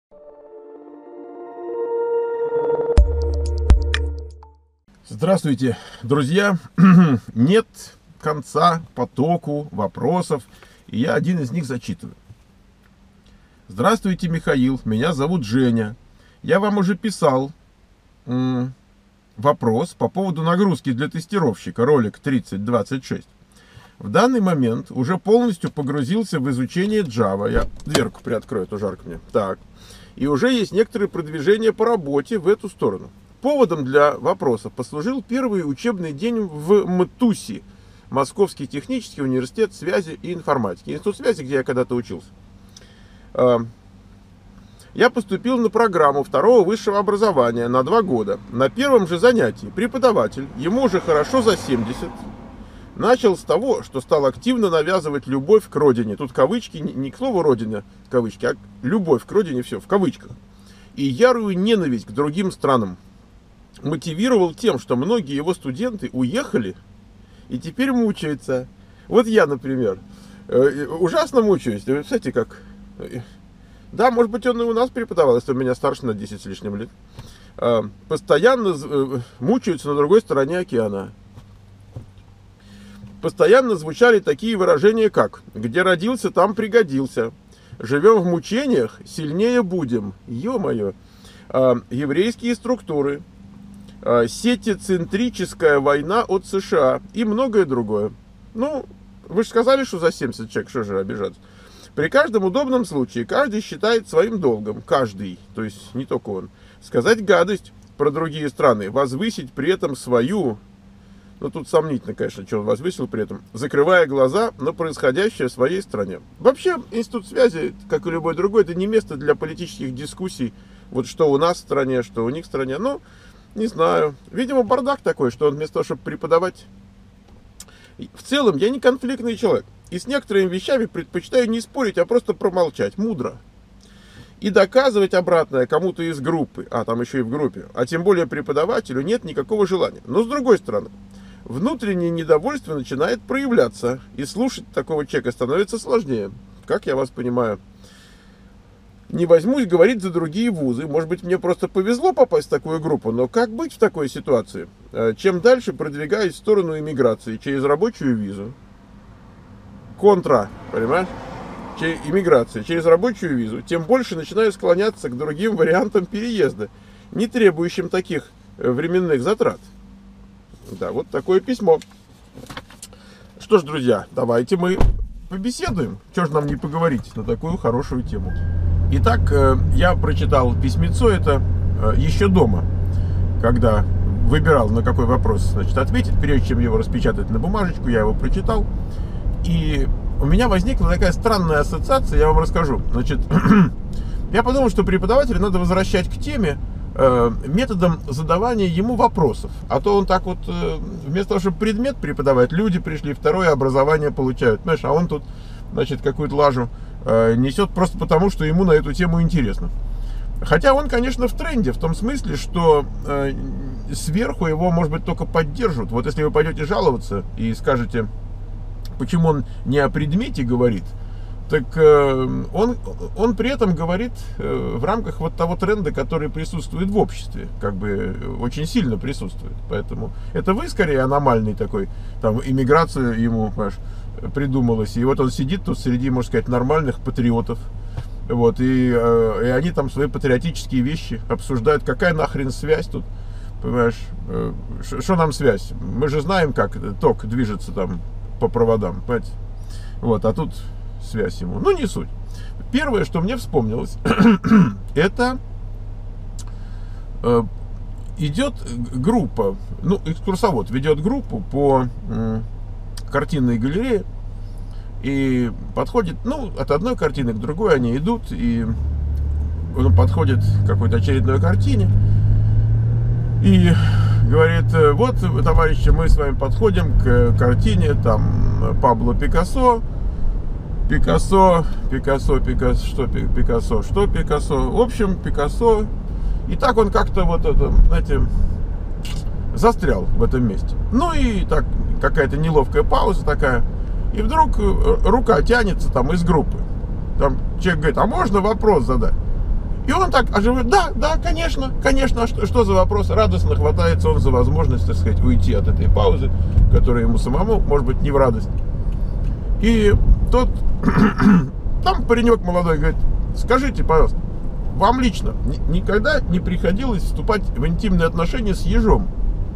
Здравствуйте, друзья! Нет конца потоку вопросов, и я один из них зачитываю. Здравствуйте, Михаил, меня зовут Женя. Я вам уже писал вопрос по поводу нагрузки для тестировщика, ролик 3026. В данный момент уже полностью погрузился в изучение Java. Я дверку приоткрою, то жарко мне. Так. И уже есть некоторые продвижения по работе в эту сторону. Поводом для вопроса послужил первый учебный день в МТУСе, Московский технический университет связи и информатики, институт связи, где я когда-то учился. Я поступил на программу второго высшего образования на 2 года. На первом же занятии преподаватель, ему уже хорошо за 70, начал с того, что стал активно навязывать любовь к родине. Тут кавычки, не к слову родина, кавычки, а любовь к родине, все в кавычках. И ярую ненависть к другим странам. Мотивировал тем, что многие его студенты уехали и теперь мучаются. Вот я, например, ужасно мучаюсь. Кстати, как... Да, может быть, он и у нас преподавал, если у меня старше на 10 с лишним лет. Постоянно мучаются на другой стороне океана. Постоянно звучали такие выражения, как «где родился, там пригодился», «живем в мучениях, сильнее будем», ё-моё, еврейские структуры, сетицентрическая война от США и многое другое. Ну, вы же сказали, что за 70 человек, что же обижаться. При каждом удобном случае каждый считает своим долгом, каждый, то есть не только он, сказать гадость про другие страны, возвысить при этом свою, ну тут сомнительно, конечно, что он возвысил при этом, закрывая глаза на происходящее в своей стране. Вообще, институт связи, как и любой другой, это не место для политических дискуссий, вот что у нас в стране, что у них в стране, ну, не знаю. Видимо, бардак такой, что он вместо того, чтобы преподавать... В целом, я не конфликтный человек. И с некоторыми вещами предпочитаю не спорить, а просто промолчать. Мудро. И доказывать обратное кому-то из группы, а там еще и в группе, а тем более преподавателю, нет никакого желания. Но с другой стороны, внутреннее недовольство начинает проявляться. И слушать такого человека становится сложнее. Как я вас понимаю. Не возьмусь говорить за другие вузы. Может быть, мне просто повезло попасть в такую группу. Но как быть в такой ситуации? Чем дальше продвигаюсь в сторону иммиграции через рабочую визу. Понимаешь? Иммиграция через рабочую визу. Тем больше начинаю склоняться к другим вариантам переезда, не требующим таких временных затрат. Да, вот такое письмо. Что ж, друзья, давайте мы побеседуем. Чего ж нам не поговорить на такую хорошую тему. Итак, я прочитал письмецо это еще дома, когда выбирал, на какой вопрос, значит, ответить, прежде чем его распечатать на бумажечку, я его прочитал. И у меня возникла такая странная ассоциация, я вам расскажу. Значит, я подумал, что преподавателя надо возвращать к теме методом задавания ему вопросов. А то он так вот, вместо того, чтобы предмет преподавать, люди пришли, второе образование получают. Понимаешь, а он тут, значит, какую-то лажу несет просто потому, что ему на эту тему интересно. Хотя он, конечно, в тренде, в том смысле, что сверху его, может быть, только поддержат. Вот если вы пойдете жаловаться и скажете, почему он не о предмете говорит, так он при этом говорит в рамках вот того тренда, который присутствует в обществе, как бы очень сильно присутствует. Поэтому это вы скорее аномальный такой, там, иммиграцию ему, понимаешь, придумалось. И вот он сидит тут среди, можно сказать, нормальных патриотов. Вот, и они там свои патриотические вещи обсуждают. Какая нахрен связь тут? Понимаешь, что нам связь? Мы же знаем, как ток движется там по проводам, понимаете? Вот, а тут связь ему. Ну, не суть. Первое, что мне вспомнилось, это идет группа, ну, экскурсовод ведет группу по картинной галерее и подходит, ну, от одной картины к другой они идут, и он подходит к какой-то очередной картине и говорит: вот, товарищи, мы с вами подходим к картине там Пабло Пикассо. Пикассо. В общем, Пикассо. И так он как-то вот это, знаете, застрял в этом месте. Ну и так, какая-то неловкая пауза такая. И вдруг рука тянется там из группы. Там человек говорит: а можно вопрос задать? И он так оживает: да, конечно, что за вопрос? Радостно хватается он за возможность, так сказать, уйти от этой паузы, которая ему самому, может быть, не в радость. И тот, там паренек молодой говорит: скажите, пожалуйста, вам лично никогда не приходилось вступать в интимные отношения с ежом?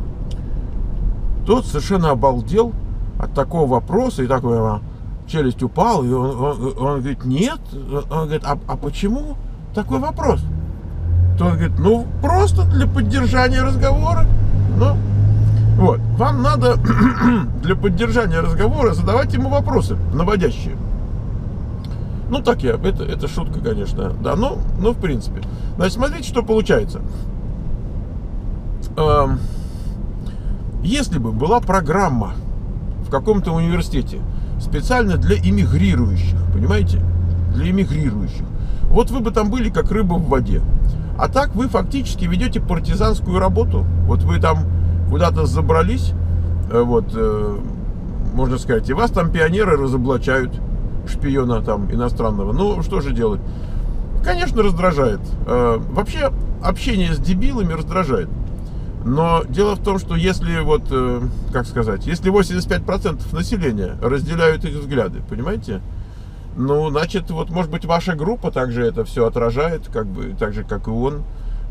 Тот совершенно обалдел от такого вопроса, и такой челюсть упала, и он говорит: нет. Он говорит: а почему такой вопрос? То он говорит: ну, просто для поддержания разговора. Ну, вот, вам надо для поддержания разговора задавать ему вопросы наводящие. Ну, так это шутка, конечно, да, ну, в принципе. Значит, смотрите, что получается. Если бы была программа в каком-то университете специально для эмигрирующих, понимаете, для эмигрирующих, вот вы бы там были как рыба в воде. А так вы фактически ведете партизанскую работу. Вот вы там куда-то забрались, вот, можно сказать, и вас там пионеры разоблачают, шпиона там иностранного. Ну, что же делать? Конечно, раздражает. Вообще, общение с дебилами раздражает. Но дело в том, что если вот, как сказать, если 85% населения разделяют их взгляды, понимаете? Ну, значит, вот, может быть, ваша группа также это все отражает, как бы, так же, как и он.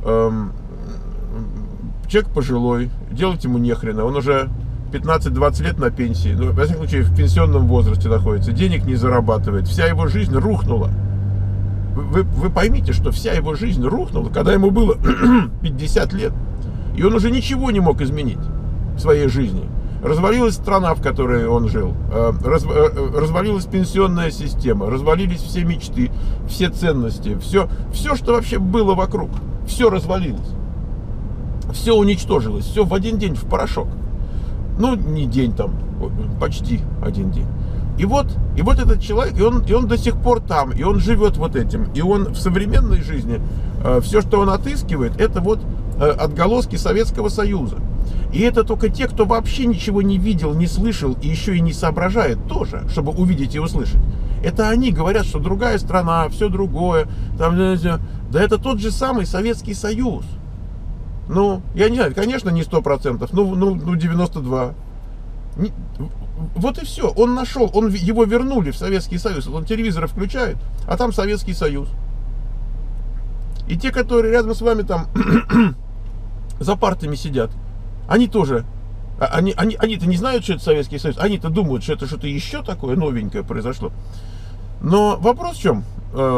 Человек пожилой, делать ему нехрена, он уже 15-20 лет на пенсии, ну, во всяком случае, в пенсионном возрасте находится, денег не зарабатывает, вся его жизнь рухнула. Вы поймите, что вся его жизнь рухнула, когда ему было 50 лет, и он уже ничего не мог изменить в своей жизни. Развалилась страна, в которой он жил, развалилась пенсионная система, развалились все мечты, все ценности, все, что вообще было вокруг, все развалилось, все уничтожилось, все в один день в порошок. Ну, не день там, почти один день. И вот этот человек, и он до сих пор там, и он живет вот этим, и он в современной жизни, все, что он отыскивает, это вот отголоски Советского Союза. И это только те, кто вообще ничего не видел, не слышал и еще и не соображает тоже, чтобы увидеть и услышать. Это они говорят, что другая страна, все другое. Там, да это тот же самый Советский Союз. Ну, я не знаю, конечно, не 100%, ну 92%. Вот и все. Он нашел, его вернули в Советский Союз. Он телевизор включает, а там Советский Союз. И те, которые рядом с вами там за партами сидят, они тоже, они-то не знают, что это Советский Союз, они-то думают, что это что-то еще такое новенькое произошло. Но вопрос в чем?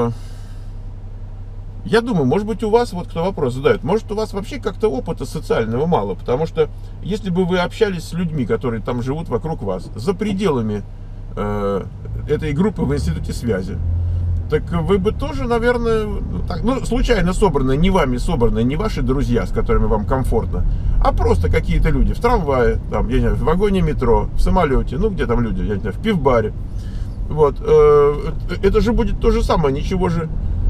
Я думаю, может быть, у вас, вот кто вопрос задает, может, у вас вообще как-то опыта социального мало, потому что если бы вы общались с людьми, которые там живут вокруг вас, за пределами этой группы в институте связи, так вы бы тоже, наверное, случайно собранные, не вами собранные, не ваши друзья, с которыми вам комфортно, а просто какие-то люди в трамвае, там, я не знаю, в вагоне метро, в самолете, ну, где там люди, я не знаю, в пивбаре. Вот, это же будет то же самое, ничего же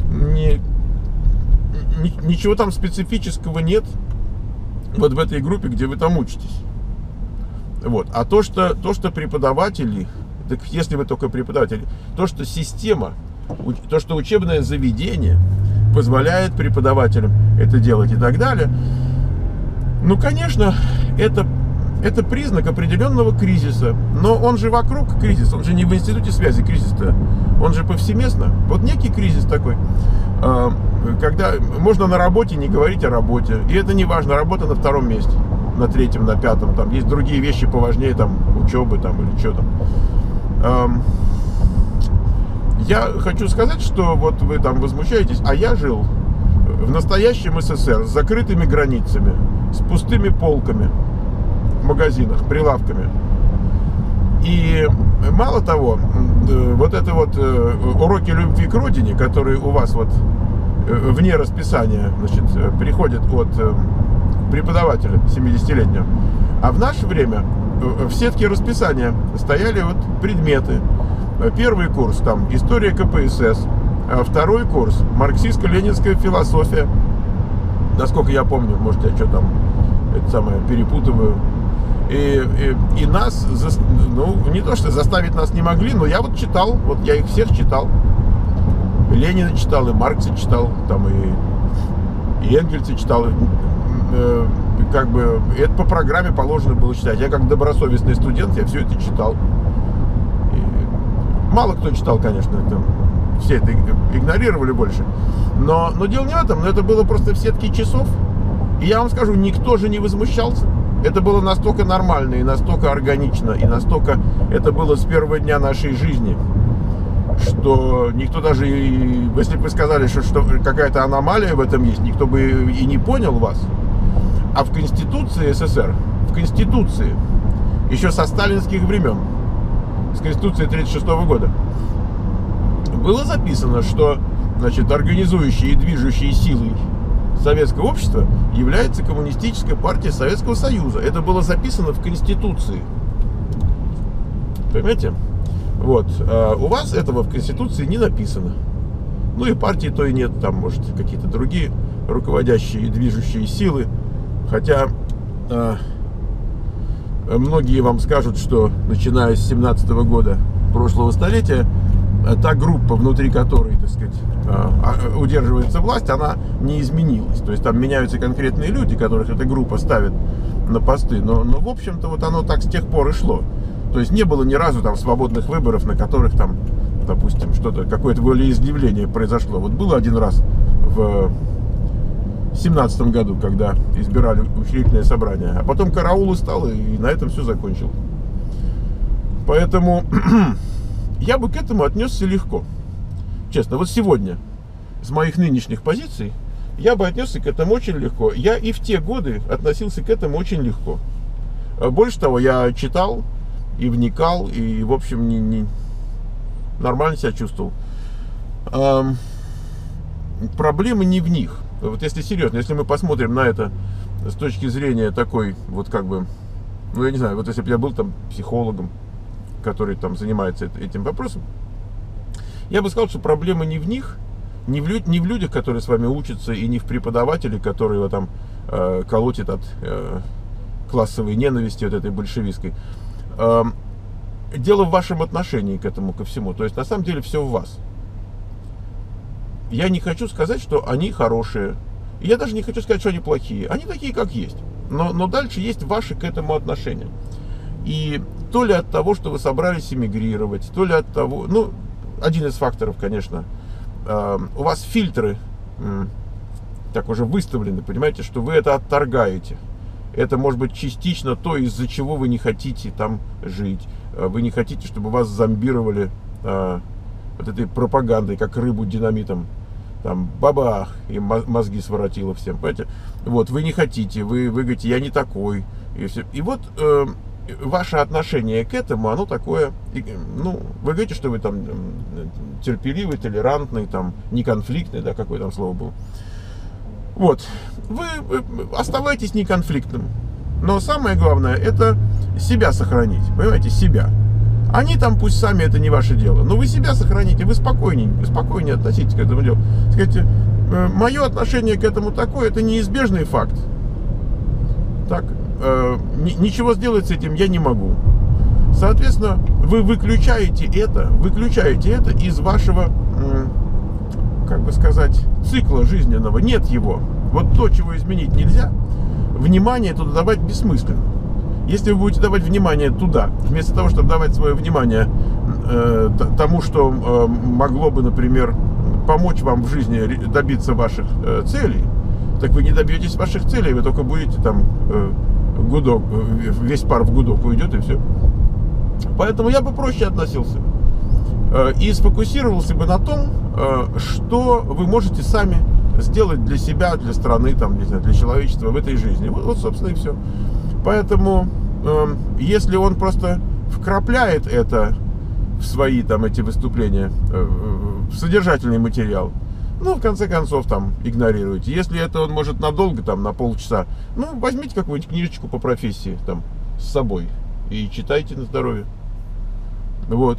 ничего там специфического нет вот в этой группе, где вы там учитесь. Вот. А то, что преподаватели, так если вы только преподаватели, то, что система, то, что учебное заведение позволяет преподавателям это делать и так далее, ну, конечно, это признак определенного кризиса. Но он же вокруг кризис, он же не в институте связи кризис-то, он же повсеместно. Вот некий кризис такой, когда можно на работе не говорить о работе. И это не важно, работа на втором месте, на третьем, на пятом. Там есть другие вещи поважнее, там, учебы там, или что там. Я хочу сказать, что вот вы там возмущаетесь, а я жил в настоящем СССР с закрытыми границами, с пустыми полками в магазинах, прилавками. И мало того, вот это вот уроки любви к родине, которые у вас вот вне расписания, значит, приходят от преподавателя 70-летнего, а в наше время в сетке расписания стояли вот предметы. Первый курс там история КПСС, второй курс марксистско-ленинская философия. Насколько я помню, может, я что там это самое перепутываю. И нас, ну, не то что заставить нас не могли, но я вот читал, вот я их всех читал. Ленина читал, и Маркса читал, там и Энгельса читал. Как бы это по программе положено было читать. Я как добросовестный студент, я все это читал. И мало кто читал, конечно, там, все это игнорировали больше. Но дело не в этом, но это было просто в сетке часов. И я вам скажу, никто же не возмущался. Это было настолько нормально, и настолько органично, и настолько это было с первого дня нашей жизни, что никто даже, если бы вы сказали, что какая-то аномалия в этом есть, никто бы и не понял вас. А в Конституции СССР, в Конституции, еще со сталинских времен, с Конституции 1936 года, было записано, что, значит, организующей и движущей силой советского общества является Коммунистическая партия Советского Союза. Это было записано в Конституции. Понимаете? Вот. А у вас этого в Конституции не написано. Ну и партии то и нет, там, может, какие-то другие руководящие и движущие силы. Хотя многие вам скажут, что начиная с 17-го года прошлого столетия, та группа, внутри которой, так сказать, удерживается власть, она не изменилась. То есть там меняются конкретные люди, которых эта группа ставит на посты. Но в общем-то, вот оно так с тех пор и шло. То есть не было ни разу там свободных выборов, на которых там, допустим, что-то, какое-то волеизъявление произошло. Вот было один раз в 17 году, когда избирали учредительное собрание. А потом караул устал, и на этом все закончилось. Поэтому я бы к этому отнесся легко. Честно, вот сегодня, с моих нынешних позиций, я бы отнесся к этому очень легко. Я и в те годы относился к этому очень легко. Больше того, я читал и вникал, и, в общем, нормально себя чувствовал. Проблема не в них. Вот если серьезно, если мы посмотрим на это с точки зрения такой, вот как бы, ну, я не знаю, вот если бы я был там психологом, который там занимается этим вопросом, я бы сказал, что проблема не в них, не в людях, которые с вами учатся, и не в преподавателе, который его там колотит от классовой ненависти, вот этой большевистской. Дело в вашем отношении к этому, ко всему. То есть, на самом деле, все в вас. Я не хочу сказать, что они хорошие. Я даже не хочу сказать, что они плохие. Они такие, как есть. Но дальше есть ваши к этому отношения. И то ли от того, что вы собрались эмигрировать, то ли от того... Ну, один из факторов, конечно. У вас фильтры так уже выставлены, понимаете, что вы это отторгаете. Это может быть частично то, из-за чего вы не хотите там жить. Вы не хотите, чтобы вас зомбировали вот этой пропагандой, как рыбу динамитом. Там бабах, и мозги своротило всем, понимаете? Вот, вы не хотите, вы говорите, я не такой. И, все. И вот ваше отношение к этому, оно такое, ну, вы говорите, что вы там терпеливый, толерантный, там, неконфликтный, да, какое там слово было. Вот, вы оставайтесь неконфликтным. Но самое главное, это себя сохранить, понимаете, себя. Они там пусть сами, это не ваше дело. Но вы себя сохраните, вы спокойнее относитесь к этому делу. Скажите, мое отношение к этому такое, это неизбежный факт. Так, ничего сделать с этим я не могу. Соответственно, вы выключаете это из вашего, как бы сказать, цикла жизненного. Нет его. Вот то, чего изменить нельзя, внимание туда давать бессмысленно. Если вы будете давать внимание туда, вместо того, чтобы давать свое внимание тому, что могло бы, например, помочь вам в жизни добиться ваших целей, так вы не добьетесь ваших целей, вы только будете там гудок, весь пар в гудок уйдет и все. Поэтому я бы проще относился и сфокусировался бы на том, что вы можете сами сделать для себя, для страны, там, не знаю, для человечества в этой жизни. Вот собственно, и все. Поэтому, если он просто вкрапляет это в свои там эти выступления, в содержательный материал, ну, в конце концов, там, игнорируйте. Если это он может надолго, там, на полчаса, ну, возьмите какую-нибудь книжечку по профессии, там, с собой и читайте на здоровье. Вот.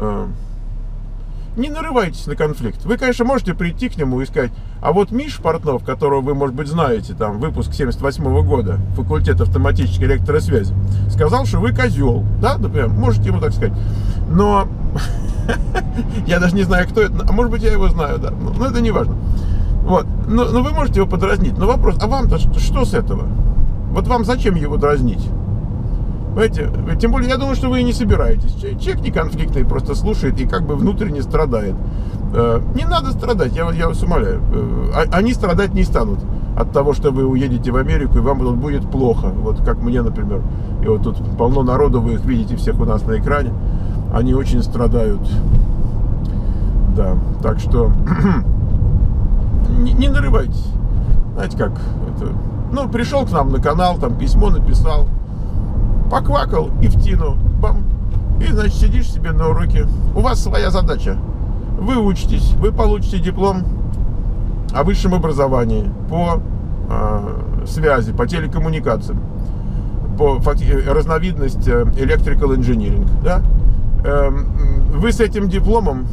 Не нарывайтесь на конфликт. Вы, конечно, можете прийти к нему и сказать, а вот Миша Портнов, которого вы, может быть, знаете, там, выпуск 78-го года, факультет автоматической электросвязи, сказал, что вы козел. Да, например, можете ему так сказать. Но Я даже не знаю, кто это, а может быть, я его знаю, да, но это не важно. Вот, но вы можете его подразнить, но вопрос, а вам-то что с этого? Вот вам зачем его дразнить? Понимаете, тем более, я думаю, что вы и не собираетесь. Человек не конфликтный, просто слушает и как бы внутренне страдает. Не надо страдать, я вас умоляю. Они страдать не станут от того, что вы уедете в Америку, и вам тут будет плохо. Вот как мне, например. И вот тут полно народу, вы их видите всех у нас на экране. Они очень страдают. Да, так что не нарывайтесь. Знаете как, это, ну, пришел к нам на канал, там письмо написал, поквакал и в тину, бам. И, значит, сидишь себе на уроке. У вас своя задача. Вы учитесь, вы получите диплом о высшем образовании по связи, по телекоммуникациям, по разновидность electrical engineering. Да? Вы с этим дипломом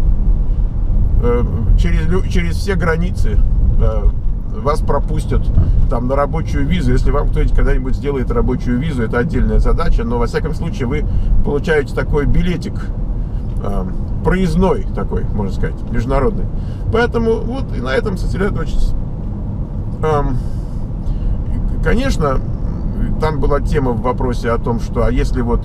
через все границы вас пропустят там на рабочую визу. Если вам кто-нибудь когда-нибудь сделает рабочую визу, это отдельная задача, но во всяком случае вы получаете такой билетик, проездной такой, можно сказать, международный. Поэтому вот и на этом сосредоточьтесь. Конечно, там была тема в вопросе о том, что а если вот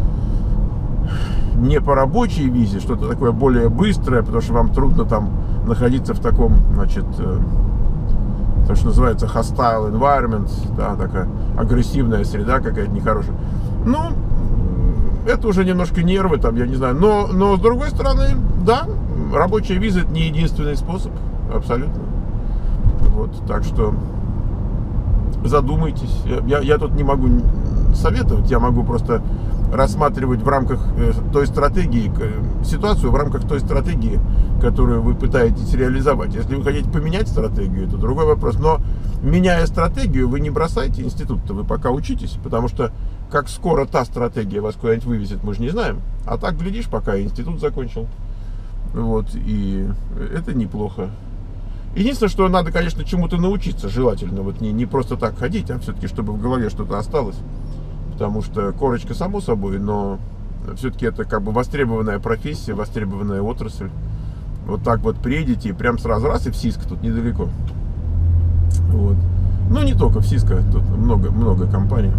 не по рабочей визе, что-то такое более быстрое, потому что вам трудно там находиться в таком, значит, то, что называется hostile environment, да, такая агрессивная среда какая-то нехорошая. Ну, это уже немножко нервы, там, я не знаю. Но с другой стороны, да, рабочая виза — это не единственный способ, абсолютно. Вот, так что задумайтесь. Я тут не могу советовать, я могу просто рассматривать в рамках той стратегии, ситуацию в рамках той стратегии, которую вы пытаетесь реализовать. Если вы хотите поменять стратегию, это другой вопрос. Но меняя стратегию, вы не бросайте институт-то, вы пока учитесь, потому что как скоро та стратегия вас куда-нибудь вывезет, мы же не знаем. А так, глядишь, пока институт закончил. Вот, и это неплохо. Единственное, что надо, конечно, чему-то научиться, желательно. Вот не просто так ходить, а все-таки, чтобы в голове что-то осталось. Потому что корочка, само собой, но все-таки это как бы востребованная профессия, востребованная отрасль. Вот так вот приедете и прям сразу раз и в Cisco, тут недалеко. Вот. Ну, не только в Cisco, тут много компаний.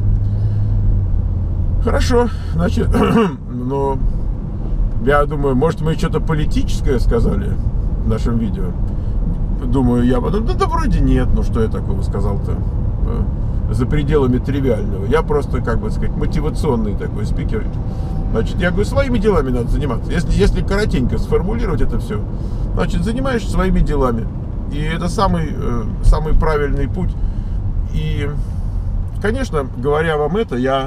Хорошо, значит, но я думаю, может, мы что-то политическое сказали в нашем видео. Думаю, я потом, да вроде нет, ну что я такого сказал-то за пределами тривиального. Я просто, как бы сказать, мотивационный такой спикер. Значит, я говорю, своими делами надо заниматься. Если коротенько сформулировать это все, значит, занимаешься своими делами. И это самый правильный путь. И, конечно, говоря вам это, я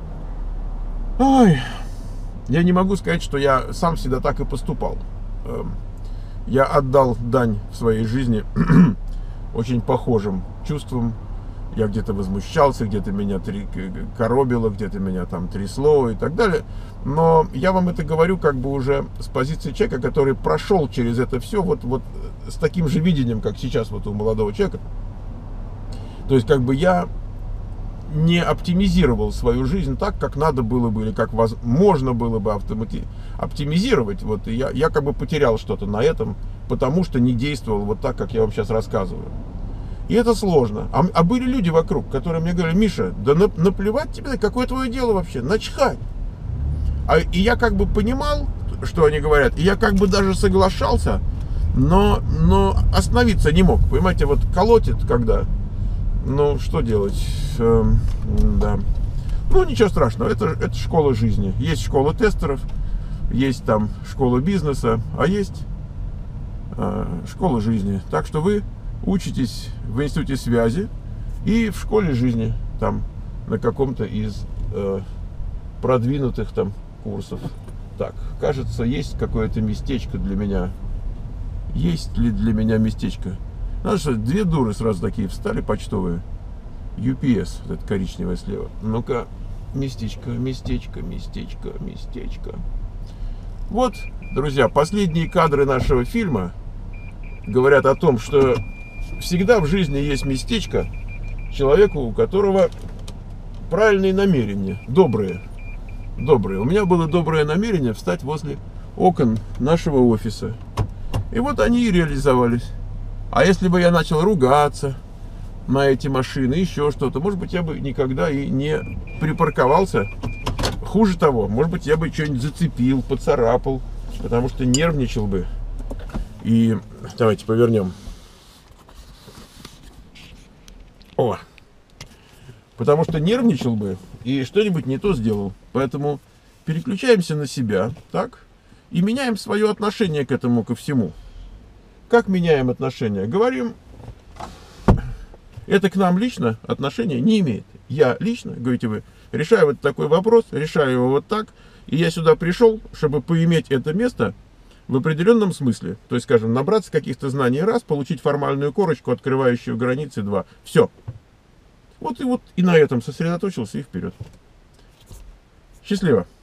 не могу сказать, что я сам всегда так и поступал. Я отдал дань в своей жизни очень похожим чувствам. Я где-то возмущался, где-то меня коробило, где-то меня там трясло и так далее. Но я вам это говорю как бы уже с позиции человека, который прошел через это все вот с таким же видением, как сейчас вот у молодого человека. То есть как бы я не оптимизировал свою жизнь так, как надо было бы, или как можно было бы оптимизировать. Вот, и я как бы потерял что-то на этом, потому что не действовал вот так, как я вам сейчас рассказываю. И это сложно. А были люди вокруг, которые мне говорили: Миша, да наплевать тебе, какое твое дело вообще, начхать. И я как бы понимал, что они говорят, и я как бы даже соглашался, но остановиться не мог. Понимаете, вот колотит, когда... Ну, что делать? Да. Ну, ничего страшного, это школа жизни. Есть школа тестеров, есть там школа бизнеса, а есть школа жизни. Так что вы учитесь в институте связи и в школе жизни, там, на каком-то из продвинутых там курсов. Так, кажется, есть какое-то местечко для меня. Есть ли для меня местечко? Знаешь, что, две дуры сразу такие встали, почтовые. UPS, это коричневое слева. Ну-ка, местечко. Вот, друзья, последние кадры нашего фильма говорят о том, что всегда в жизни есть местечко человеку, у которого правильные намерения, добрые. У меня было доброе намерение встать возле окон нашего офиса. И вот они и реализовались. А если бы я начал ругаться на эти машины, еще что-то, может быть, я бы никогда и не припарковался. Хуже того, может быть, я бы что-нибудь зацепил, поцарапал, потому что нервничал бы. И давайте повернем. О! Потому что нервничал бы и что-нибудь не то сделал. Поэтому переключаемся на себя, так? И меняем свое отношение к этому, ко всему. Как меняем отношение? Говорим, это к нам лично отношения не имеет. Я лично, говорите вы, решаю вот такой вопрос, решаю его вот так, и я сюда пришел, чтобы поиметь это место в определенном смысле. То есть, скажем, набраться каких-то знаний раз, получить формальную корочку, открывающую границы два. Все. Вот и на этом сосредоточился и вперед. Счастливо.